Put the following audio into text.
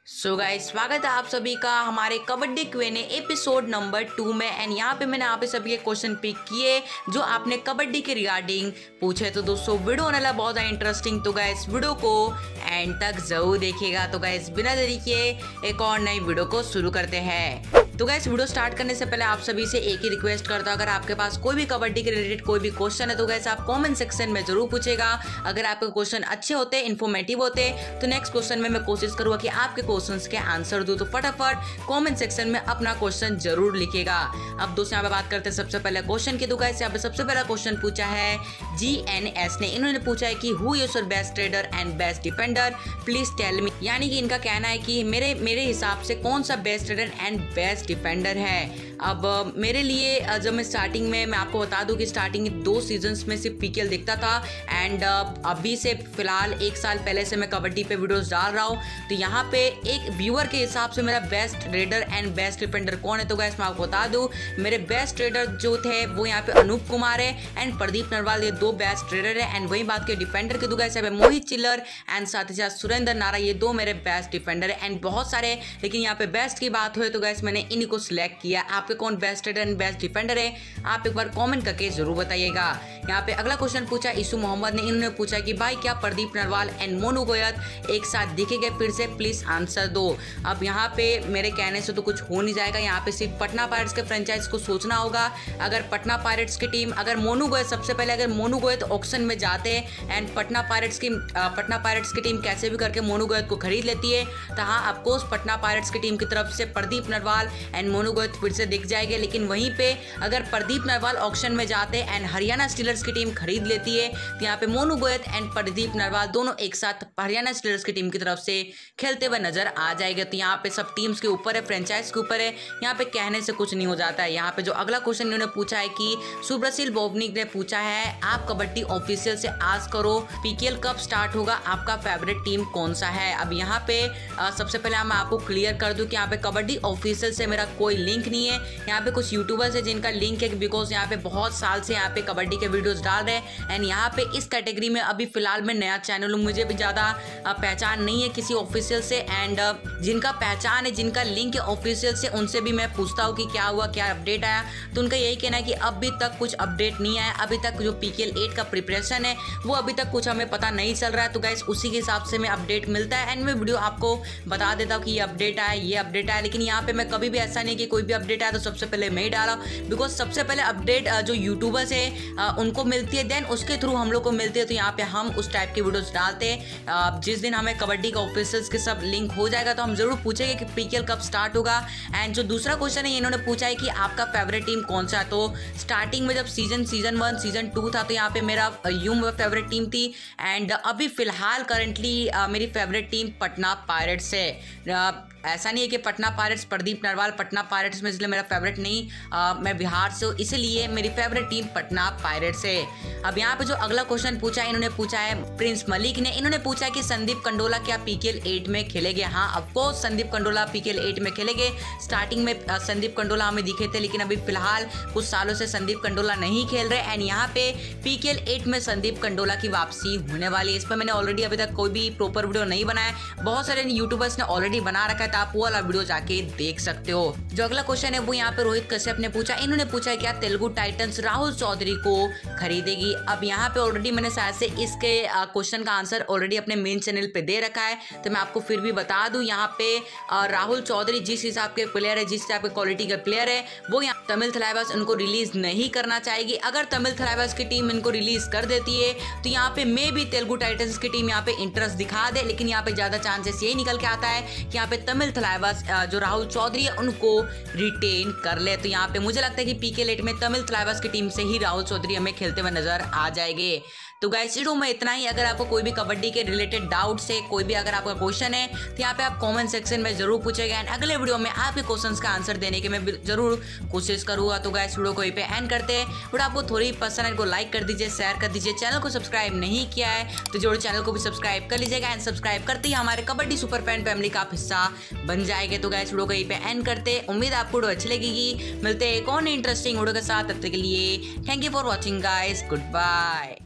So guys, स्वागत है आप सभी का हमारे कबड्डी क्वेने एपिसोड नंबर 2 में। एंड यहाँ पे मैंने आप सभी के क्वेश्चन पिक किए जो आपने कबड्डी के रिगार्डिंग पूछे। तो दोस्तों वीडियो होने वाला बहुत ज़्यादा इंटरेस्टिंग, तो गाइस वीडियो को एंड तक जरूर देखिएगा। तो गाइस बिना देरी के एक और नई वीडियो को शुरू करते हैं। तो गाइस वीडियो स्टार्ट करने से पहले आप सभी से एक ही रिक्वेस्ट करता हूँ, अगर आपके पास कोई भी कबड्डी के रिलेटेड कोई भी क्वेश्चन है तो गाइस आप कमेंट सेक्शन में जरूर पूछेगा। अगर आपके क्वेश्चन अच्छे होते, इन्फॉर्मेटिव होते, तो नेक्स्ट क्वेश्चन में मैं कोशिश करूँगा कि आपके क्वेश्चंस के आंसर दूं। तो फटाफट कमेंट सेक्शन में अपना क्वेश्चन जरूर लिखिएगा। अब दोस्तों यहाँ पे बात करते हैं सबसे पहले क्वेश्चन की। तो गाइस यहाँ पे सबसे पहला क्वेश्चन पूछा है GNS ने। इन्होंने पूछा है कि who is your best trader and best defender, please tell me. यानी कि इनका कहना है कि मेरे हिसाब से कौन सा best trader and best defender है। अब मेरे लिए जब मैं स्टार्टिंग में मैं आपको बता दूं कि स्टार्टिंग 2 सीजन्स में सिर्फ PKL दिखता था। एंड अभी से फिलहाल 1 साल पहले से मैं कबड्डी पे वीडियोस डाल रहा हूँ। तो यहाँ पे एक व्यूअर के हिसाब से मेरा best raider and best defender कौन है, तो गाइस मैं आपको बता दूं मेरे बेस्ट रेडर जो थे वो यहाँ पे अनूप कुमार है एंड प्रदीप नरवाल, ये 2 बेस्ट रेडर है। एंड वही बात के डिफेंडर के तो गाइस यहाँ पे मोहित चिल्लर एंड साथ ही साथ सुरेंद्र नारा, ये 2 मेरे बेस्ट डिफेंडर है। एंड बहुत सारे, लेकिन यहाँ पे बेस्ट की बात हुई तो गाइस मैंने इन्हीं को सिलेक्ट किया। आपके कौन best raider and best defender है आप एक बार कमेंट करके जरूर बताइएगा। यहाँ पे अगला क्वेश्चन पूछा ईसु मोहम्मद ने। इन्होंने पूछा कि भाई क्या प्रदीप नरवाल एंड मोनू गोयत एक साथ दिखेंगे फिर से, प्लीज आंसर दो। अब यहाँ पे मेरे कहने से तो कुछ हो नहीं जाएगा। यहाँ पे सिर्फ पटना पायरेट्स के फ्रेंचाइज को सोचना होगा। अगर पटना पायरेट्स की टीम, अगर मोनू गोयत, सबसे पहले अगर मोनू गोयत ऑक्शन में जाते एंड पटना पायरेट्स की टीम कैसे भी करके मोनू गोयत को खरीद लेती है, तो हाँ ऑफकोर्स पटना पायरेट्स की टीम की तरफ से प्रदीप नरवाल एंड मोनू गोयत फिर से दिख जाएंगे। लेकिन वहीं पे अगर प्रदीप नरवाल ऑक्शन में जाते एंड हरियाणा स्टीलर्स की टीम खरीद लेती है, तो यहाँ पे मोनू गोयत एंड प्रदीप नरवाल दोनों एक साथ हरियाणा स्टीलर्स की टीम की तरफ से खेलते हुए नजर आ जाएगा। तो यहाँ पे सब टीम्स के ऊपर है, फ्रेंचाइज के ऊपर है, यहाँ पे कहने से कुछ नहीं हो जाता है। यहाँ पे जो अगला क्वेश्चन इन्होंने पूछा है कि सुब्रसील बोवनिक ने पूछा है आप कबड्डी ऑफिशियल से आस्क करो PKL कब स्टार्ट होगा, आपका फेवरेट टीम कौन सा है। अब यहाँ पे सबसे पहले मैं आपको क्लियर कर दूं कि यहाँ पे कबड्डी ऑफिशियल से मेरा कोई लिंक नहीं है। यहाँ पे कुछ यूट्यूबर्स है जिनका लिंक है, बिकॉज यहाँ पे बहुत साल से यहाँ पे कबड्डी के वीडियोस डाल रहे हैं। एंड यहाँ पे इस कैटेगरी में अभी फिलहाल मैं नया चैनल हूँ, मुझे भी ज़्यादा पहचान नहीं है किसी ऑफिशियल से। एंड जिनका पहचान है, जिनका लिंक है ऑफिशियल से, उनसे भी मैं पूछता हूँ कि क्या हुआ, क्या अपडेट आया। तो उनका यही कहना है कि अभी तक कुछ अपडेट नहीं आया। अभी तक जो PKL 8 का प्रिपरेशन है वो अभी तक कुछ हमें पता नहीं चल रहा है। तो गाइस उसी के हिसाब से मैं अपडेट मिलता है एंड मैं वीडियो आपको बता देता हूँ कि ये अपडेट आया, ये अपडेट आया। लेकिन यहाँ पे मैं कभी भी ऐसा नहीं कि कोई भी अपडेट आया तो सबसे पहले मैं ही डाला, बिकॉज सबसे पहले अपडेट जो यूट्यूबर्स है उनको मिलती है, देन उसके थ्रू हम लोग को मिलती है। तो यहाँ पे हम उस टाइप की वीडियोस डालते हैं। जिस दिन हमें कबड्डी का ऑफिशियल्स के सब लिंक हो जाएगा तो हम जरूर पूछेंगे कि PKL कब स्टार्ट होगा। एंड जो दूसरा क्वेश्चन है इन्होंने पूछा है कि आपका फेवरेट टीम कौन सा है। तो स्टार्टिंग में जब सीजन 1 सीजन 2 था तो यहाँ पे मेरा यूम फेवरेट टीम थी। एंड अभी फिलहाल करंटली मेरी फेवरेट टीम पटना पायरेट्स है। ऐसा नहीं है कि पटना पायरेट्स, प्रदीप नरवाल पटना पायरेट्स में इसलिए मेरा फेवरेट नहीं, मैं बिहार से हूँ इसलिए मेरी फेवरेट टीम पटना पायरेट्स है। अब यहाँ पे जो अगला क्वेश्चन पूछा है इन्होंने पूछा है प्रिंस मलिक ने। इन्होंने पूछा है कि संदीप कंडोला क्या PKL 8 में खेलेंगे। हाँ ऑफकोर्स संदीप कंडोला PKL 8 में खेलेंगे। स्टार्टिंग में संदीप कंडोला हमें दिखे थे, लेकिन अभी फिलहाल कुछ सालों से संदीप कंडोला नहीं खेल रहे। एंड यहाँ पे PKL 8 में संदीप कंडोला की वापसी होने वाली है। इस पर मैंने ऑलरेडी अभी तक कोई भी प्रॉपर वीडियो नहीं बनाया, बहुत सारे यूट्यूबर्स ने ऑलरेडी बना रखा है, आप वो वाला वीडियो जाके देख सकते हो। जो अगला क्वेश्चन है वो यहाँ पे रोहित कश्यप ने पूछा। इन्होंने पूछा है क्या तेलुगु टाइटंस राहुल चौधरी को खरीदेगी। अब यहाँ पे ऑलरेडी मैंने शायद से इसके क्वेश्चन का आंसर ऑलरेडी अपने मेन चैनल पे दे रखा है, तो मैं आपको फिर भी बता दूं। यहाँ पे राहुल चौधरी जिस हिसाब के प्लेयर है, जिस हिसाब के क्वालिटी के प्लेयर है, वो यहाँ तमिल थलाइवास उनको रिलीज नहीं करना चाहेगी। अगर तमिल थलाइवास की टीम इनको रिलीज कर देती है तो यहाँ पे मे भी तेलुगु टाइटंस की टीम यहाँ पे इंटरेस्ट दिखा दे, लेकिन यहाँ पे ज्यादा चांसेस यही निकल के आता है कि यहाँ पे तमिल थलाइवास जो राहुल चौधरी है उनको रिटेन कर ले। तो यहाँ पे मुझे लगता है कि PKL 8 में तमिल थलाइवास की टीम से ही राहुल चौधरी हमें खेलते हुए नजर आ जाएंगे। तो गाइस वीडियो में इतना ही। अगर आपको कोई भी कबड्डी के रिलेटेड डाउट्स है, कोई भी अगर आपका क्वेश्चन है तो यहाँ पे आप कमेंट सेक्शन में जरूर पूछेगा एंड अगले वीडियो में आपके क्वेश्चंस का आंसर देने की मैं जरूर कोशिश करूंगा। तो गाइस वीडियो को यहीं पे एंड करते हैं। वीडियो आपको थोड़ी पसंद है को लाइक कर दीजिए, शेयर कर दीजिए। चैनल को सब्सक्राइब नहीं किया है तो जरूर चैनल को भी सब्सक्राइब कर लीजिएगा एंड सब्सक्राइब करते ही हमारे कबड्डी सुपर फैन फैमिली का हिस्सा बन जाएगा। तो गाइस वीडियो को यहीं पे एंड करते, उम्मीद आपको वीडियो अच्छी लगेगी। मिलते हैं एक और इंटरेस्टिंग वीडियो के साथ, तब तक के लिए thank you for watching guys, good bye.